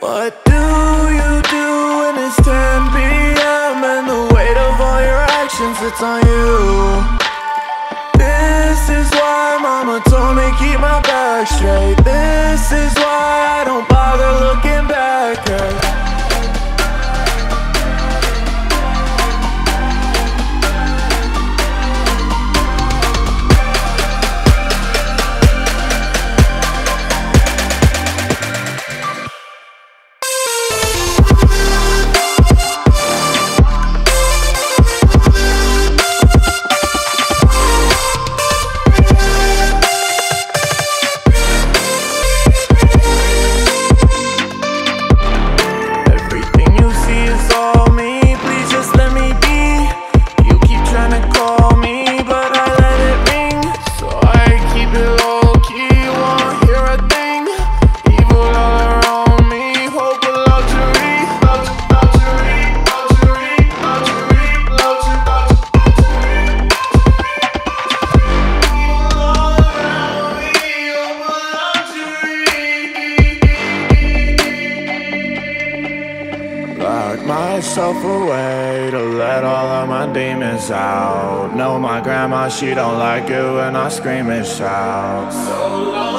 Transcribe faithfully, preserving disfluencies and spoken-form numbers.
What do you do when it's ten p m and the weight of all your actions, it's on you? This is why mama told me keep my back straight. This is why I don't bother looking back, 'cause lock myself away to let all of my demons out. Know my grandma, she don't like it when I scream and shout. So long.